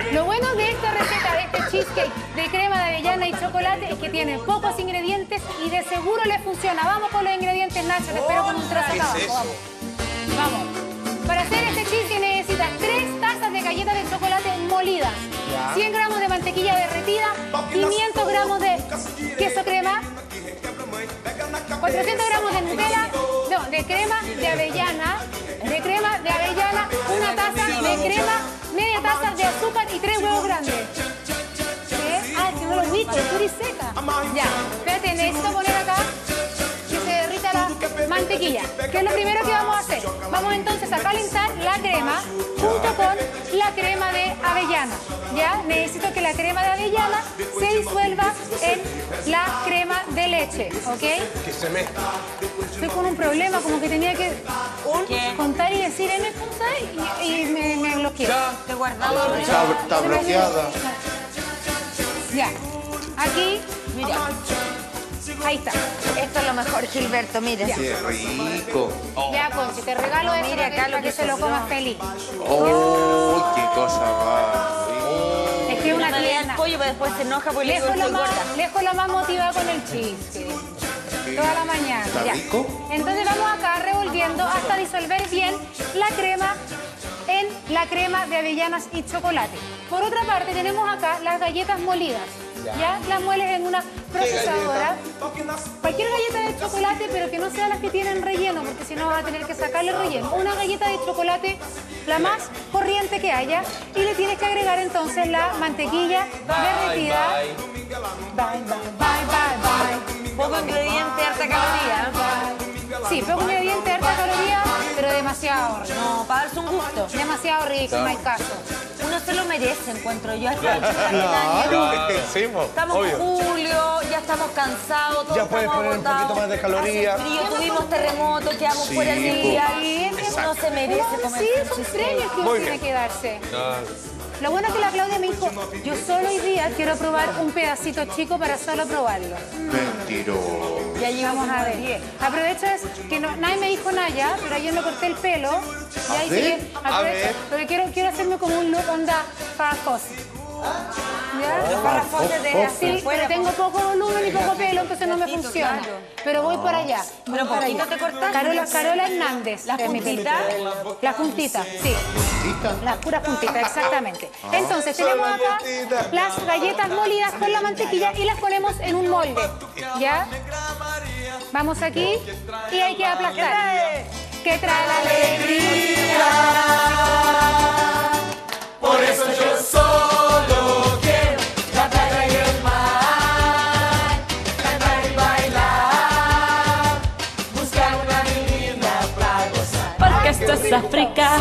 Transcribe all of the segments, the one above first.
Lo bueno de esta receta, de este cheesecake de crema de avellana y chocolate, es que tiene pocos ingredientes y de seguro le funciona. Vamos con los ingredientes, Nacho, te espero con un trozo acá abajo. Vamos. Vamos. Para hacer este cheesecake necesitas 3 tazas de galletas de chocolate molidas, 100 gramos de mantequilla derretida, 500 gramos de queso crema, 400 gramos de Nutella, no, de crema de avellana, una taza de crema, media taza de azúcar y 3 huevos grandes. ¿Qué? Ah, que no lo he dicho, tú seca. Ya, espérate, necesito poner acá que se derrita la mantequilla. ¿Qué es lo primero que vamos a hacer? Vamos entonces a calentar la crema junto con la crema de avellana. Ya, necesito que la crema de avellana se disuelva en la crema de leche, ¿ok? Que se mezcla. Estoy con un problema, como que tenía que contar y decir N cosas y me bloqueé. Te guardamos. Está bloqueada. Ya, aquí, mira. Ahí está. Esto es lo mejor, Gilberto, mira. Qué rico. Ya, Conchi, te regalo esto Mira acá para que se lo comas feliz. ¡Oh, qué cosa más! Es que una le da el tierna. pollo, pero después se enoja porque le digo que estoy gorda. Lejos la más motivada con el cheesecake. Toda la mañana. ¿Está Ya. rico? Entonces vamos acá revolviendo hasta disolver bien la crema en la crema de avellanas y chocolate. Por otra parte tenemos acá las galletas molidas. Ya las mueles en una procesadora. Cualquier galleta de chocolate, pero que no sean las que tienen relleno, porque si no vas a tener que sacarle el relleno. Una galleta de chocolate, la más corriente que haya, y le tienes que agregar entonces la mantequilla derretida. Bye, bye. Poco ingrediente, harta caloría. Sí, poco ingrediente, harta caloría, pero demasiado rico. No, para darse un gusto. Demasiado rico, no hay caso. Uno se lo merece, encuentro yo. Hasta estamos en julio, ya estamos cansados, todos Ya puedes estamos poner un agotados. poquito más de calorías. Hace frío, tuvimos terremotos, quedamos fuera de día. Uno se merece comer. Sí, son premios que uno tiene que darse. Lo bueno es que la Claudia me dijo, yo solo hoy día quiero probar un pedacito chico para solo probarlo. Mentiroso. Ya llegamos Vamos a ver. Aprovecho es que nadie me dijo nada ya, pero ayer me corté el pelo. Y ahí sí, aprovecho, porque quiero hacerme como un look onda Farfos. ¿Ya? Farfos de Sí, pero tengo poco volumen y poco pelo, entonces no me funciona. Pero voy para allá. Pero poquito te cortaste. Carola Hernández. ¿Las puntitas? Las puntitas, sí. ¿Puntita? Las puras puntitas, exactamente. Entonces tenemos acá las galletas molidas con la mantequilla y las ponemos en un molde. ¿Ya? Vamos aquí y hay que aplastar. Que trae la alegría. Por eso yo solo quiero la playa y el mar, cantar y bailar, buscar una niña para gozar. Porque esto es África.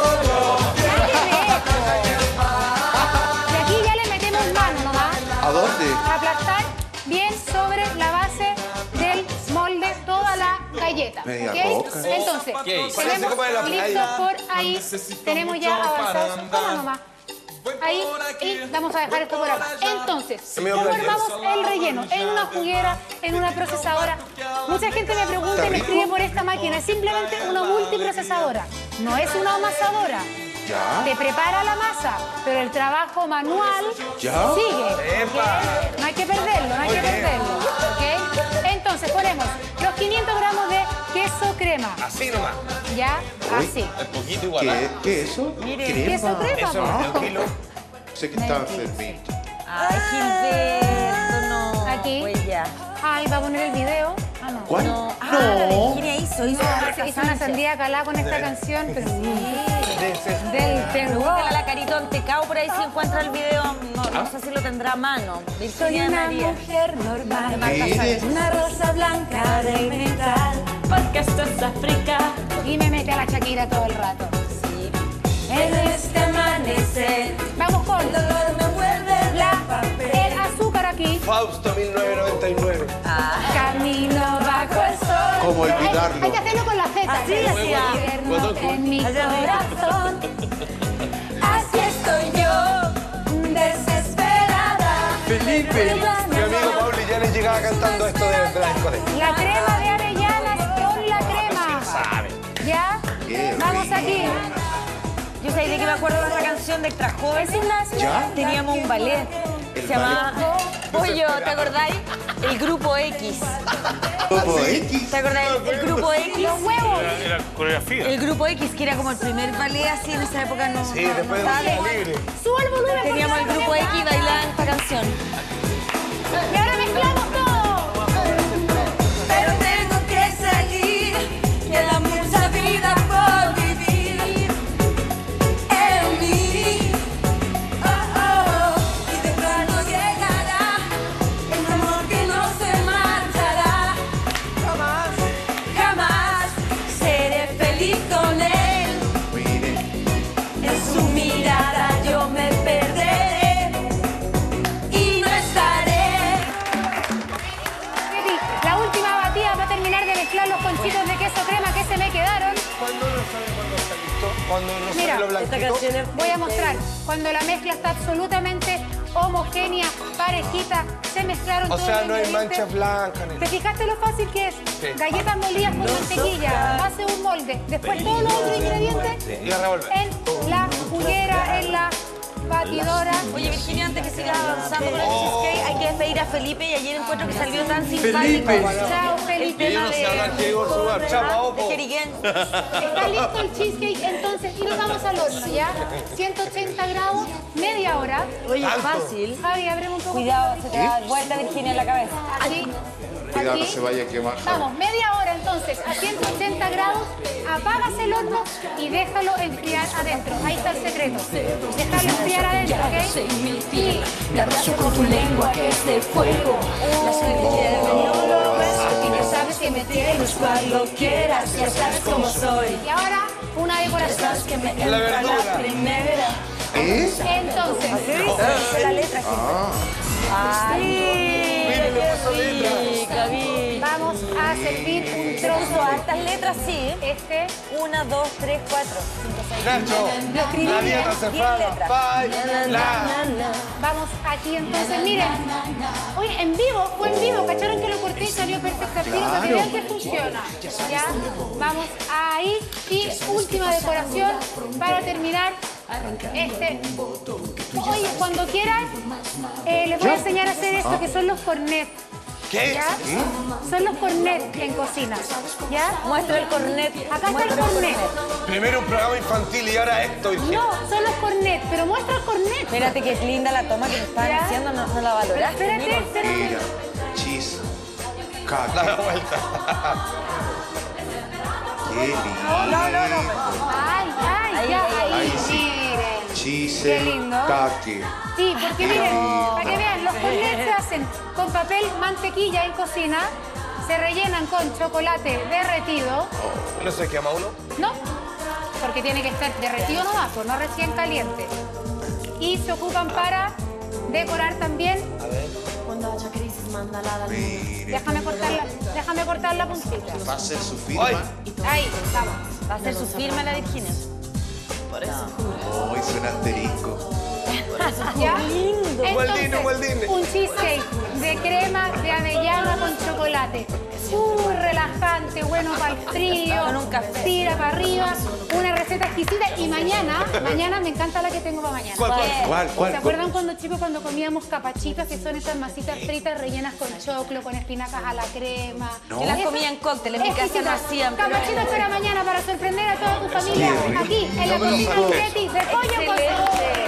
Y aquí ya le metemos mano nomás. ¿A dónde? Aplastar bien sobre la base del molde toda la galleta. Media ¿Ok? roca. Entonces, tenemos listo por ahí. Tenemos ya avanzados. Toma nomás. Ahí, y vamos a dejar esto por acá. Entonces, ¿cómo armamos el relleno? En una juguera, en una procesadora. Mucha gente me pregunta y me escribe por esta máquina. Es simplemente una multiprocesadora. No es una amasadora. ¿Ya? Te prepara la masa, pero el trabajo manual ¿Ya? sigue. ¿Ok? No hay que perderlo, no hay que perderlo. ¿Ok? Entonces ponemos los 500 gramos de queso crema. Así nomás. ¿Ya? Así. Es poquito igual. ¿Qué es eso? Queso crema. Eso no es un kilo. Sé que está enfermito. Ay, Gilberto, no. Aquí. Pues ya. Ahí va a poner el video. Ah, no. ¿Cuál? No. Ah, la Virginia hizo Hizo una sandía calada con esta canción, pero del terror. Pregúntale a la Caritón Tecao por ahí si encuentra el video. No sé si lo tendrá a mano. Soy Virginia una María. mujer normal, Mire. una rosa blanca de metal. Porque esto es África. Y me mete a la Shakira todo el rato. Sí. En este amanecer. Vamos con el dolor me vuelve el azúcar aquí. Fausto 1999. Camino bajo el sol. ¿Cómo olvidarlo? Hay que hacerlo con la Z. Así hacía. En mi corazón. Así estoy yo, desesperada. Felipe. Mi amigo Pauli ya les llegaba cantando esto de la discoteca. La crema de avellanas con la crema. Sabe. ¿Ya? Qué Vamos rico. aquí. Yo sabía que iba a acuerdo de esa canción de Extra Jóvenes. ¿Ya? Teníamos un ballet. Se llamaba Pollo, ¿te acordáis? El Grupo X. Grupo X. ¿Te acordáis? El Grupo X. Los huevos. Era coreografía. El Grupo X, que era como el primer ballet así en esa época. No, Sí, después estaba de de- libre. Suba el volumen. Teníamos el porque Grupo ahora X y bailaban esta canción. Y ahora mezclamos todo. Pero tengo que salir, queda mucha vida por vivir en mí. Oh, oh, y de pronto llegará el amor que no se marchará. Jamás, jamás seré feliz con él. Mire. En su mirada yo me perderé y no estaré. Betty, la última batida para terminar de mezclar los conchitos de queso crema que se me quedaron. ¿Cuándo no sabe cuándo está listo? Cuando el Mira, rosario blanquito. Esta canción es... Voy a mostrar. Cuando la mezcla está absolutamente homogénea, parejita, se mezclaron O todos sea, los no hay ingredientes. manchas blancas ni ¿Te fijaste lo fácil que es? Sí. Galletas molidas con mantequilla, base de un molde. Después todos los otros ingredientes Y a revolver. en la juguera, en la batidora. Oye, Virginia, antes que sigas avanzando con el cheesecake, hay que despedir a Felipe y ayer encuentro que salió tan simpático. Chao, El Felipe. tema no sé de... hablar griego, sudar. Chao, de Paopo. Jeriquén. Está listo el cheesecake entonces y nos vamos al horno, ¿ya? 180 grados, media hora. Oye, fácil. Javi, abremos un poco. Cuidado, se te va a dar vuelta Virginia en la cabeza. Aquí. Cuidado, Aquí. no se vaya a quemar. Vamos, media hora entonces a 180 grados, apagas el horno y déjalo enfriar adentro. Ahí está el secreto. Déjalo enfriar adentro, ¿ok? Y Me abrazo con tu lengua que es de fuego. La cerilla de y ya sabes que me tienes cuando quieras. Ya sabes cómo soy. y ahora una decoración. Sabes que me La entra la verdura. primera. ¿Eh? Entonces, Dice la letra. Ay, Mire, le puso letra. vamos a servir un Puso trozo. hartas letras, sí. Este, 1, 2, 3, 4, 5, 6. Nacho, lo escribí la bien. dieta se 10 paga. letras. Baila. vamos aquí entonces, miren. Oye, en vivo, fue en vivo, ¿cacharon que lo corté y salió perfecto al tiro? Para que vean que funciona. Ya, vamos ahí. Y última decoración para terminar. Oye, cuando quieran, les voy a enseñar a hacer esto, que son los cornets. ¿Qué? ¿Ya? Son los cornets en cocina. ¿Ya? Muestra el cornet. Acá está el cornet. Primero un programa infantil y ahora esto, Virginia. No, son los cornets, pero muestra el cornet. Espérate que es linda la toma que me estaban ¿Ya? haciendo, no la valoraste. Espérate, Mira. espérate. Mira. Cheese. Da la Cake. vuelta. Qué lindo. Ay, ay, ya, ahí, Ahí sí. miren. Cheese. Qué lindo. Cake. Sí, porque miren, para que vean, los cornets se hacen con papel mantequilla en cocina, se rellenan con chocolate derretido, ¿No se quema uno? ¿no? Porque tiene que estar derretido nomás, pues no recién caliente. Y se ocupan para decorar también. Cuando haya crisis, mándala a la luz. Mire. Déjame cortar la puntita. Va a ser su firma. Ay. Ahí, vamos. Va a ser su firma la Virginia. Hoy suena asterisco. ¿Ya? lindo. Entonces, Gualdini. un cheesecake de crema de avellana con chocolate. Relajante, bueno para el frío. Con un café. Tira para arriba. Una receta exquisita. Y mañana me encanta la que tengo para mañana. ¿Cuál? ¿Se acuerdan cuando comíamos capachitas, que son esas masitas fritas rellenas con choclo, con espinacas a la crema? No. Yo las Eso- comía en cóctel, en mi casa no exquisitas. hacían. pero- Capachitas para mañana para sorprender a toda tu familia Qué rico. aquí en la No me lo cocina saques. de Betty de Pollo con Excelente. Sabor.